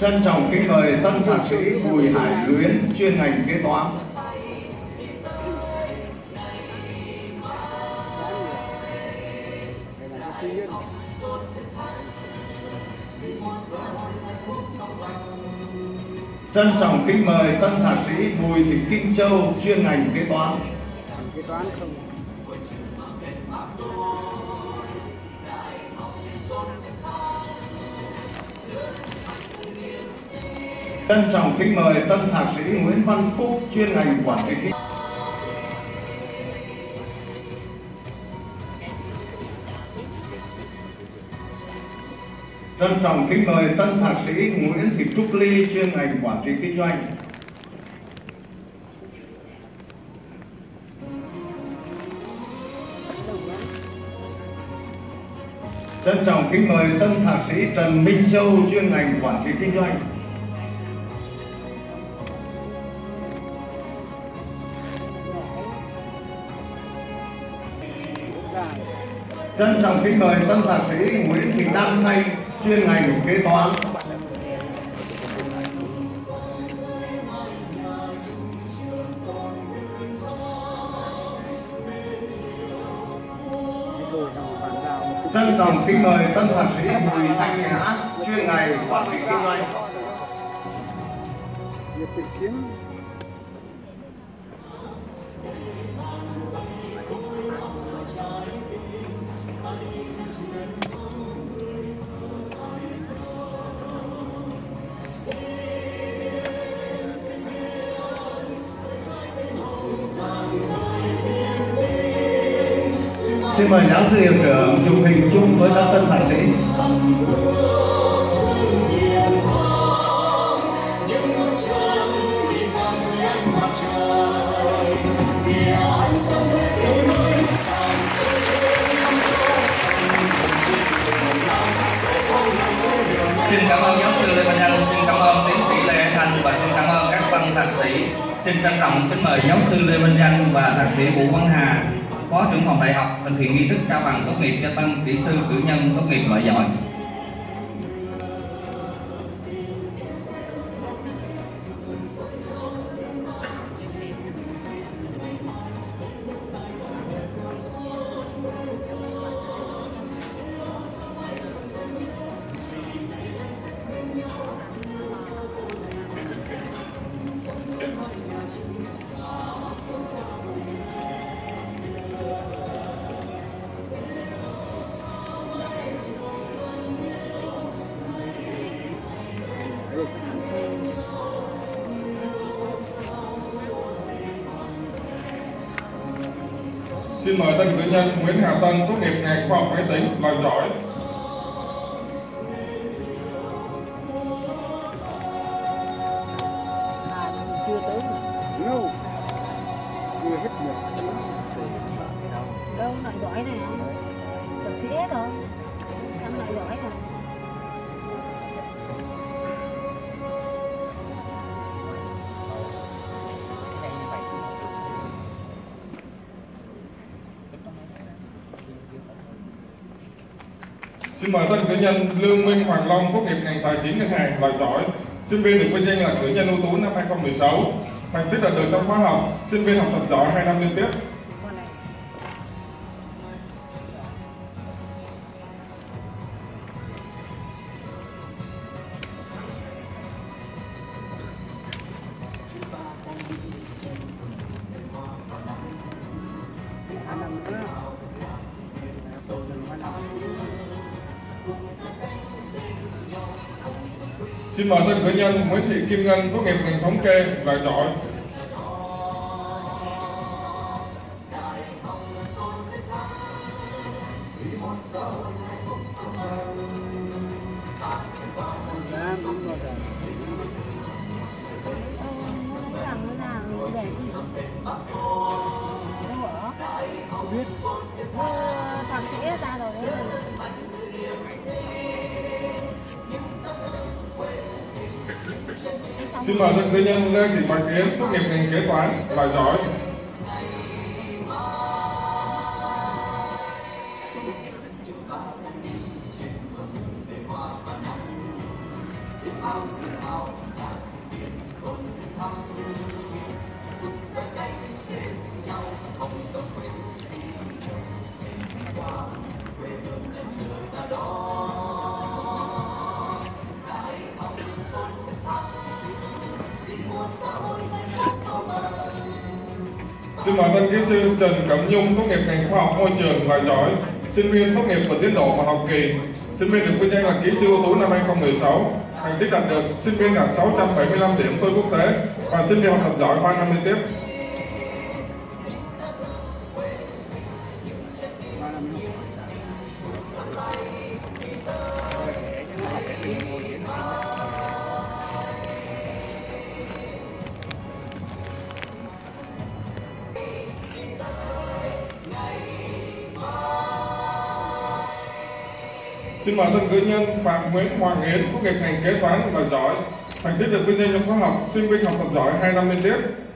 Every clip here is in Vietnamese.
Trân trọng kính mời tân thạc sĩ Bùi Hải Luyến, chuyên ngành kế toán. Trân trọng kính mời tân thạc sĩ Bùi Thị Kim Châu, chuyên ngành kế toán. Kế toán không. Trân trọng kính mời tân thạc sĩ Nguyễn Văn Phúc, chuyên ngành quản trị kinh doanh. Trân trọng kính mời tân thạc sĩ Nguyễn Thị Trúc Ly, chuyên ngành quản trị kinh doanh. Trân trọng kính mời tân thạc sĩ Trần Minh Châu, chuyên ngành quản trị kinh doanh. Trân trọng kính mời tân thạc sĩ Nguyễn Thị Nam Thanh, chuyên ngành kế toán. Trân trọng kính mời tân thạc sĩ Bùi Thanh Nhã, chuyên ngành quản trị kinh doanh. Xin mời giáo sư hiệu trưởng chụp hình chung với các tân thạc sĩ. Xin cảm ơn giáo sư Lê Văn Anh, xin cảm ơn tiến sĩ Lê Hải Thành và xin cảm ơn các tân thạc sĩ. Xin trân trọng kính mời giáo sư Lê Văn Anh và thạc sĩ Vũ Văn Hà, Phó trưởng phòng đại học, thực hiện nghi thức trao bằng tốt nghiệp cho tân kỹ sư cử nhân tốt nghiệp loại giỏi. Xin mời tân cử nhân Nguyễn Hà Tân, tốt nghiệp ngành khoa học máy tính, loại giỏi. Chưa tới. No. Chưa hết một. Đâu loại giỏi này, tập sĩ hết rồi. Ăn loại giỏi rồi. Xin mời tân cử nhân Lương Minh Hoàng Long, tốt nghiệp ngành tài chính ngân hàng, loại giỏi. Sinh viên được vinh danh là cử nhân ưu tú năm 2016. Thành tích đạt được trong khóa học, sinh viên học tập giỏi 2 năm liên tiếp. Xin mời tân cử nhân Nguyễn Thị Kim Ngân, tốt nghiệp ngành thống kê, loại giỏi. Thạc sĩ ra rồi đấy. Xin mời tân cử nhân Lê Thị Bạch Yến, tốt nghiệp ngành kế toán, loại giỏi. Xin mời tân kỹ sư Trần Cẩm Nhung, tốt nghiệp ngành khoa học môi trường loại giỏi, sinh viên tốt nghiệp vượt tiến độ một học kỳ, sinh viên được vinh danh là kỹ sư ưu tú năm 2016. Thành tích đạt được, sinh viên đạt 675 điểm tôi quốc tế và sinh viên học tập giỏi 3 năm liên tiếp. Xin mời tân cử nhân Phạm Nguyễn Hoàng Yến, tốt nghiệp ngành kế toán và giỏi, thành tích được vinh danh trong khóa học sinh viên học tập giỏi 2 năm liên tiếp.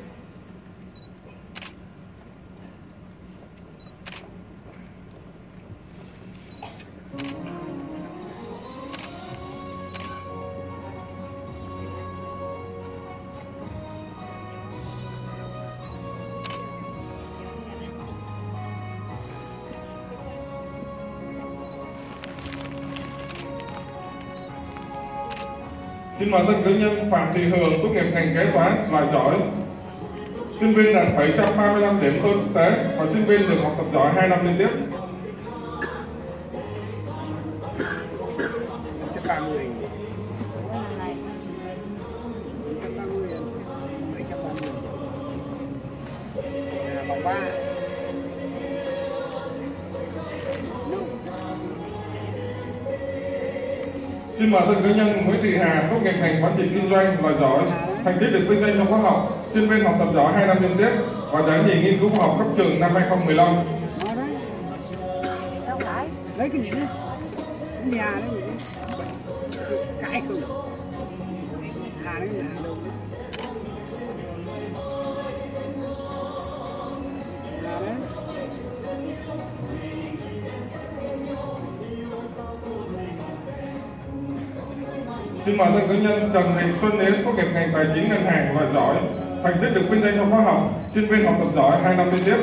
Xin mời tân cử nhân Phạm Thị Hường, tốt nghiệp ngành kế toán loại giỏi, sinh viên đạt 735 điểm tôi quốc tế và sinh viên được học tập giỏi 2 năm liên tiếp. Xin mời tân cử nhân Nguyễn Thị Hà, tốt nghiệp ngành quản trị kinh doanh loại giỏi, thành tích được vinh danh trong khóa học sinh viên học tập giỏi 2 năm liên tiếp và giải nhì nghiên cứu khoa học cấp trường năm 2015. Đâu phải. Lấy cái gì đó, nhà đấy gì đó, cãi cùng, Hà đấy là Hà đâu, Hà đấy. Xin mời tân cử nhân Trần Thị Xuân Yến, tốt nghiệp ngành tài chính ngân hàng loại giỏi, thành tích được vinh danh trong khóa học sinh viên học tập giỏi 2 năm liên tiếp.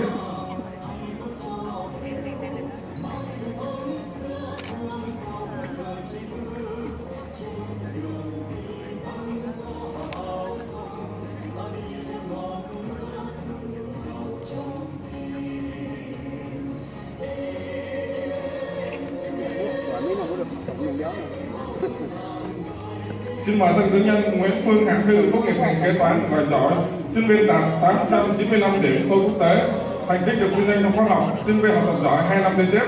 Xin mời tân cử nhân Nguyễn Phương Hằng Thư, tốt nghiệp ngành kế toán loại giỏi, sinh viên đạt 895 điểm tôi quốc tế, thành tích được vinh danh trong khóa học sinh viên học tập giỏi 2 năm liên tiếp.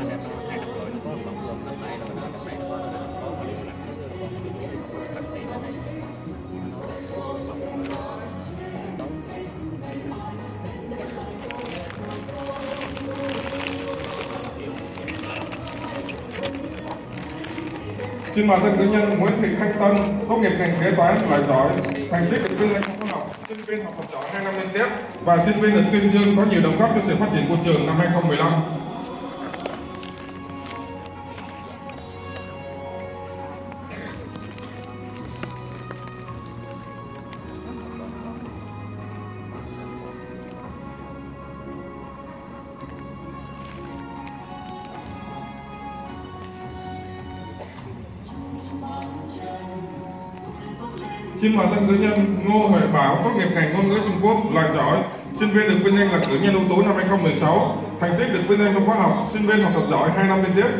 Xin mời tân cử nhân Nguyễn Thị Thanh Tân, tốt nghiệp ngành kế toán loại giỏi, thành tích được vinh danh trong khóa học sinh viên học tập giỏi 2 năm liên tiếp và sinh viên được tuyên dương có nhiều đóng góp cho sự phát triển của trường năm 2015. Xin mời tân cử nhân Ngô Huệ Bảo, tốt nghiệp ngành ngôn ngữ Trung Quốc loại giỏi, sinh viên được vinh danh là cử nhân ưu tú năm 2016, thành tích được vinh danh trong khóa học sinh viên học tập giỏi 2 năm liên tiếp.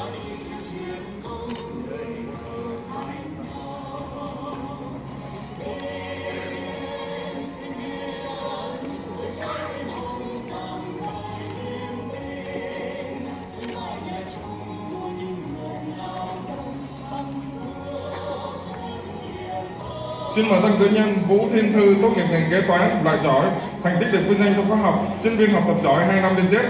Xin mời tân cử nhân Vũ Thiên Thư, tốt nghiệp ngành kế toán loại giỏi, thành tích được vinh danh trong khóa học sinh viên học tập giỏi 2 năm liên tiếp.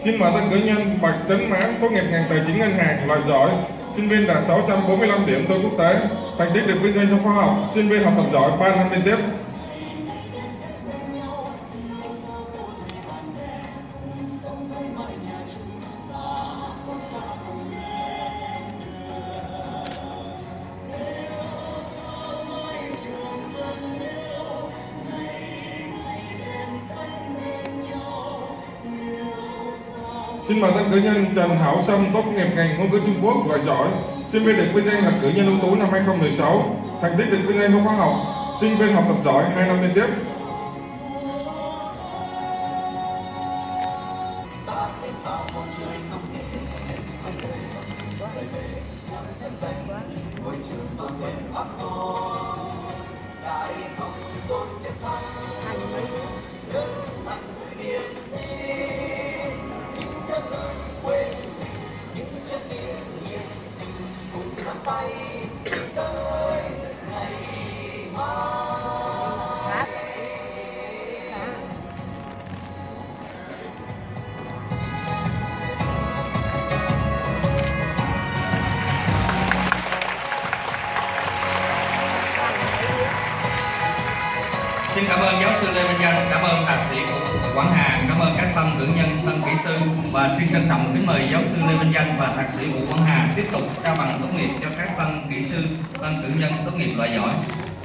Xin mời tân cử nhân Bạch Trấn Mãn, tốt nghiệp ngành Tài chính Ngân hàng, loại giỏi, sinh viên đạt 645 điểm tôi quốc tế, thành tích được vinh danh trong khoa học, sinh viên học tập giỏi 3 năm liên tiếp. Xin mời tân cử nhân Trần Hảo Sâm, tốt nghiệp ngành ngôn ngữ Trung Quốc, loại giỏi, sinh viên được vinh danh là cử nhân ưu tú năm 2016, thành tích được vinh danh trong khoa học, sinh viên học tập giỏi 2 năm liên tiếp. Xin cảm ơn giáo sư Lê Văn Danh, cảm ơn thạc sĩ Quảng Hà, cảm ơn các tân cử nhân, tân kỹ sư và xin trân trọng kính mời giáo sư Lê Văn Danh và thạc sĩ Vũ Quảng Hà tiếp tục trao bằng tốt nghiệp cho các tân kỹ sư, tân cử nhân tốt nghiệp loại giỏi.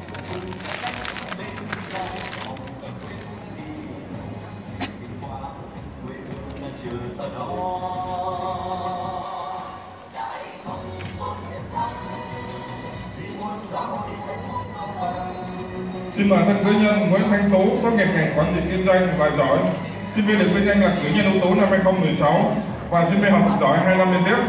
Xin mời tân cử nhân Nguyễn Thanh Tú, tốt nghiệp ngành Quản trị Kinh doanh, loại giỏi, sinh viên được vinh danh là cử nhân ưu tú năm 2016 và sinh viên học tập giỏi 2 năm liên tiếp.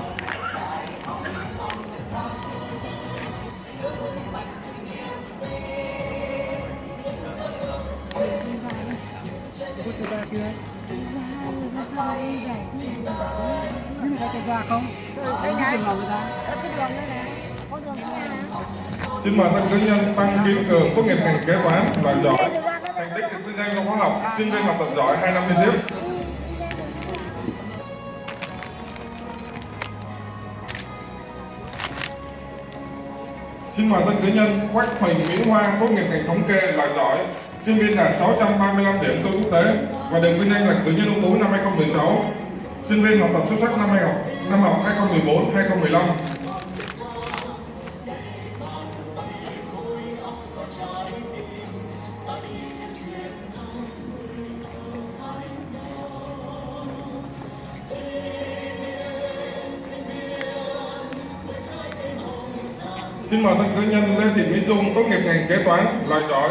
Không? Đây này. Cái Ở cái vòng đây nè. Có vòng đây nè. Xin mời tân cử nhân Tăng Kiến Cường, tốt nghiệp ngành kế toán, loại giỏi, thành tích được vinh danh trong khoa học, sinh viên học tập giỏi 2 năm liên tiếp. Xin mời tân cử nhân Quách Huỳnh Mỹ Hoa, tốt nghiệp ngành thống kê, loại giỏi, sinh viên đạt 635 điểm tôi quốc tế và được vinh danh là cử nhân ưu tú năm 2016, sinh viên học tập xuất sắc năm học 2014-2015. Xin mời tân cử nhân Lê Thị Mỹ Dung, tốt nghiệp ngành kế toán, loại giỏi.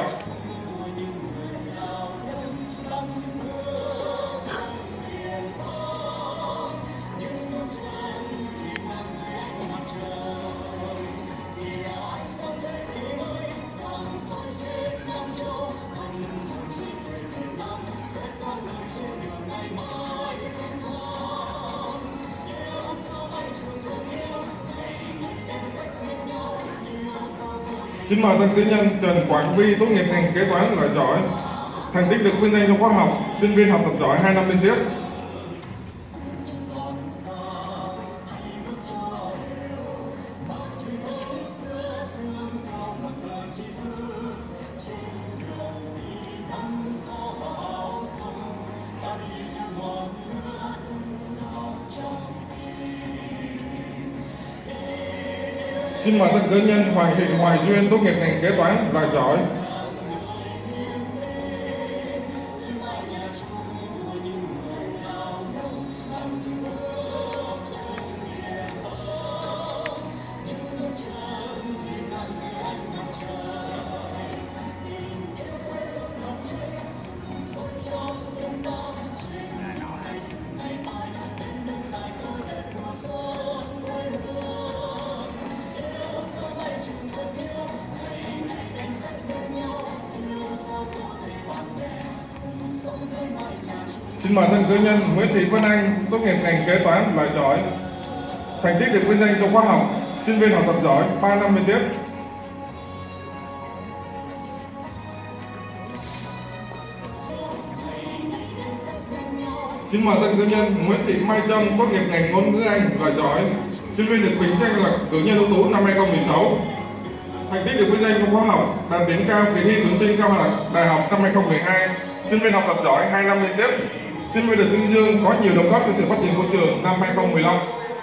Xin mời tân cử nhân Trần Quảng Vi, tốt nghiệp ngành kế toán, loại giỏi, thành tích được vinh danh trong khoa học, sinh viên học tập giỏi 2 năm liên tiếp. Xin mời tân cử nhân Hoàng Thị Hoài Duyên, tốt nghiệp ngành kế toán, loại giỏi. Xin mời tân cử nhân Nguyễn Thị Vân Anh, tốt nghiệp ngành kế toán, loại giỏi, thành tích được vinh danh trong khoa học, sinh viên học tập giỏi 3 năm liên tiếp. Xin mời tân cử nhân Nguyễn Thị Mai Trâm, tốt nghiệp ngành ngôn ngữ Anh loại giỏi, sinh viên được vinh danh là cử nhân ưu tú năm 2016. Thành tích được vinh danh trong khóa học, đạt điểm cao kỳ thi tuyển sinh cao đẳng đại học năm 2012, sinh viên học tập giỏi 2 năm liên tiếp, sinh viên được tuyên dương có nhiều đóng góp cho sự phát triển của trường năm 2015.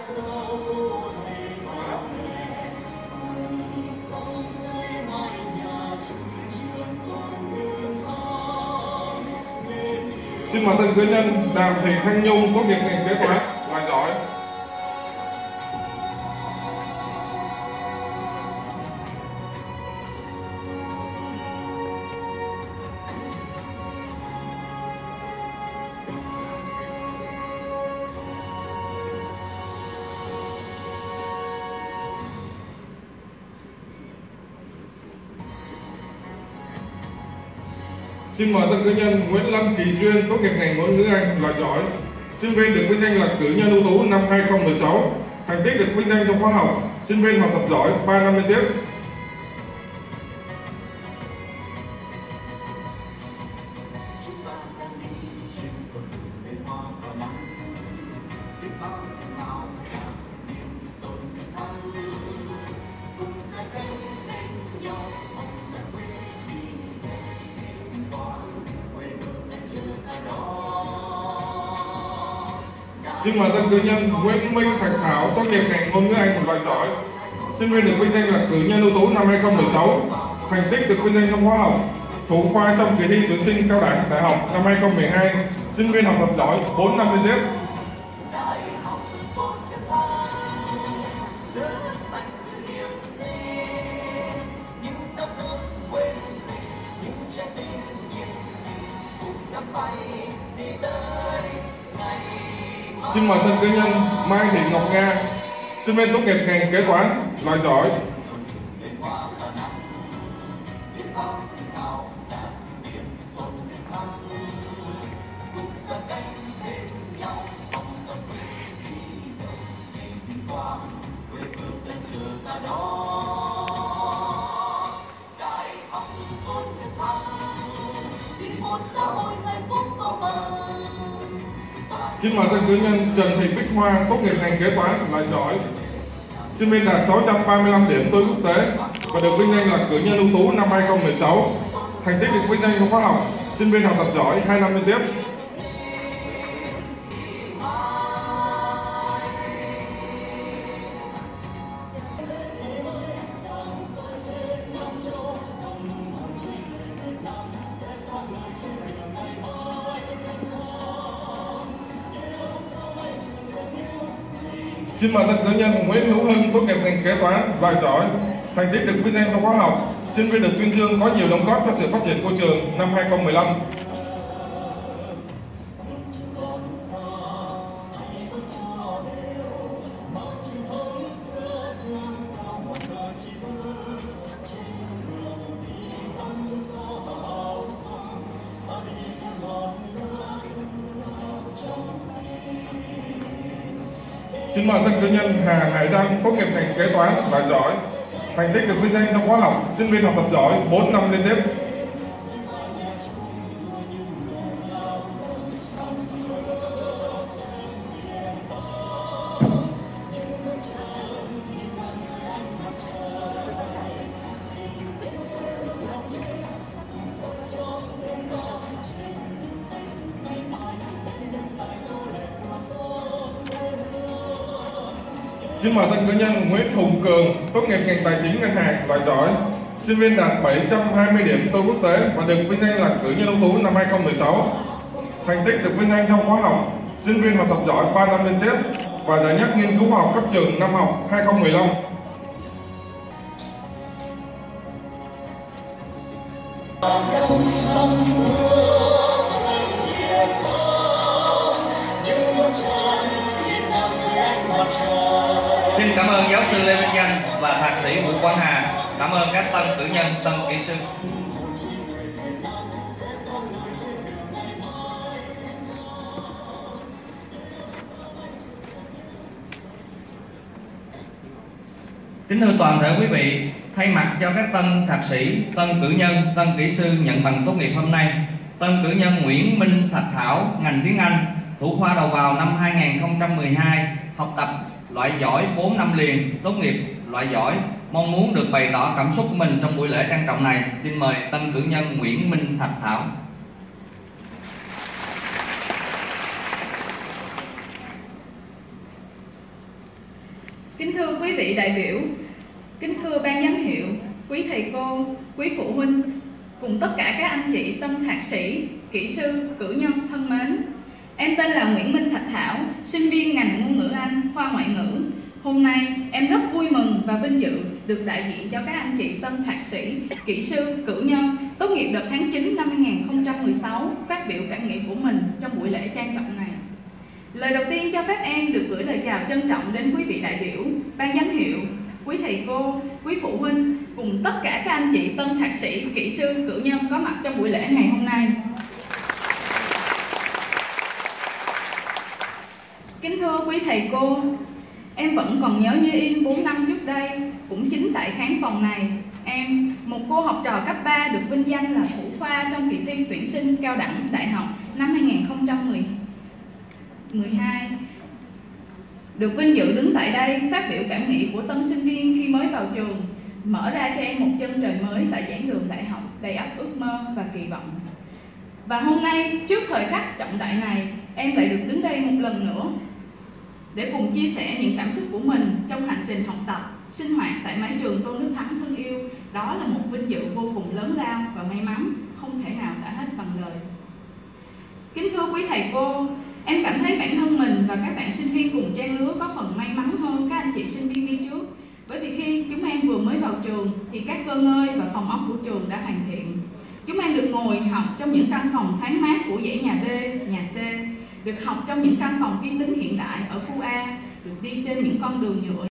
Xin mời tân cử nhân Đàm Thị Thanh Nhung, tốt nghiệp ngành kế toán loại giỏi. Xin mời tân cử nhân Nguyễn Lâm Kỳ Duyên, tốt nghiệp ngành ngôn ngữ Anh loại giỏi, sinh viên được vinh danh là cử nhân ưu tú năm 2016. Thành tích được vinh danh trong khóa học, sinh viên học tập giỏi 3 năm liên tiếp. Xin mời tân cử nhân Nguyễn Minh Thạch Thảo, tốt nghiệp ngành ngôn ngữ Anh loại giỏi, sinh viên được vinh danh là cử nhân ưu tú năm 2016. Thành tích được vinh danh trong khóa học, thủ khoa trong kỳ thi tuyển sinh cao đẳng đại học năm 2012, sinh viên học tập giỏi 4 năm liên tiếp. Xin mời tân cử nhân Mai Thị Ngọc Nga, sinh viên tốt nghiệp ngành kế toán loại giỏi. Xin mời tân cử nhân Trần Thị Bích Hoa, tốt nghiệp ngành kế toán loại giỏi, sinh viên đạt 635 điểm tối quốc tế và được vinh danh là cử nhân ưu tú năm 2016. Thành tích được vinh danh trong khóa học, sinh viên học tập giỏi 2 năm liên tiếp. Xin mời tân cử nhân Nguyễn Hữu Hưng, tốt nghiệp ngành kế toán loại giỏi, thành tích được vinh danh trong khóa học, sinh viên được tuyên dương có nhiều đóng góp cho sự phát triển của trường năm 2015. Xin mời tân cử nhân Hà Hải Đăng, tốt nghiệp ngành kế toán loại giỏi, thành tích được vinh danh trong khóa học, sinh viên học tập giỏi 4 năm liên tiếp. Xin mời tân cử nhân Nguyễn Hùng Cường, tốt nghiệp ngành tài chính ngân hàng loại giỏi, sinh viên đạt 720 điểm TOEIC quốc tế và được vinh danh là cử nhân ưu tú năm 2016. Thành tích được vinh danh trong khóa học, sinh viên học tập giỏi 3 năm liên tiếp và giải nhất nghiên cứu khoa học cấp trường năm học 2015. Xin cảm ơn giáo sư Lê Minh Danh và thạc sĩ Vũ Quang Hà. Cảm ơn các tân cử nhân, tân kỹ sư. Kính thưa toàn thể quý vị, thay mặt cho các tân thạc sĩ, tân cử nhân, tân kỹ sư nhận bằng tốt nghiệp hôm nay, tân cử nhân Nguyễn Minh Thạch Thảo, ngành tiếng Anh, thủ khoa đầu vào năm 2012, học tập loại giỏi 4 năm liền, tốt nghiệp loại giỏi, mong muốn được bày tỏ cảm xúc của mình trong buổi lễ trang trọng này. Xin mời tân cử nhân Nguyễn Minh Thạch Thảo. Kính thưa quý vị đại biểu, kính thưa ban giám hiệu, quý thầy cô, quý phụ huynh, cùng tất cả các anh chị tân thạc sĩ, kỹ sư, cử nhân thân mến. Em tên là Nguyễn Minh Thạch Thảo, sinh viên ngành ngôn ngữ Anh, khoa ngoại ngữ. Hôm nay em rất vui mừng và vinh dự được đại diện cho các anh chị tân thạc sĩ, kỹ sư, cử nhân tốt nghiệp đợt tháng 9 năm 2016 phát biểu cảm nghĩ của mình trong buổi lễ trang trọng này. Lời đầu tiên cho phép em được gửi lời chào trân trọng đến quý vị đại biểu, ban giám hiệu, quý thầy cô, quý phụ huynh cùng tất cả các anh chị tân thạc sĩ, kỹ sư, cử nhân có mặt trong buổi lễ ngày hôm nay. Kính thưa quý thầy cô, em vẫn còn nhớ như in 4 năm trước đây, cũng chính tại khán phòng này, em, một cô học trò cấp 3 được vinh danh là thủ khoa trong kỳ thi tuyển sinh cao đẳng đại học năm 2012, được vinh dự đứng tại đây phát biểu cảm nghĩ của tân sinh viên khi mới vào trường, mở ra cho em một chân trời mới tại giảng đường đại học đầy ắp ước mơ và kỳ vọng. Và hôm nay, trước thời khắc trọng đại này, em lại được đứng đây một lần nữa để cùng chia sẻ những cảm xúc của mình trong hành trình học tập, sinh hoạt tại mái trường Tôn Đức Thắng thân yêu. Đó là một vinh dự vô cùng lớn lao và may mắn, không thể nào tả hết bằng lời. Kính thưa quý thầy cô, em cảm thấy bản thân mình và các bạn sinh viên cùng trang lứa có phần may mắn hơn các anh chị sinh viên đi trước. Bởi vì khi chúng em vừa mới vào trường thì các cơ ngơi và phòng ốc của trường đã hoàn thiện. Chúng em được ngồi học trong những căn phòng thoáng mát của dãy nhà B, nhà C, được học trong những căn phòng vi tính hiện đại ở khu A, được đi trên những con đường nhựa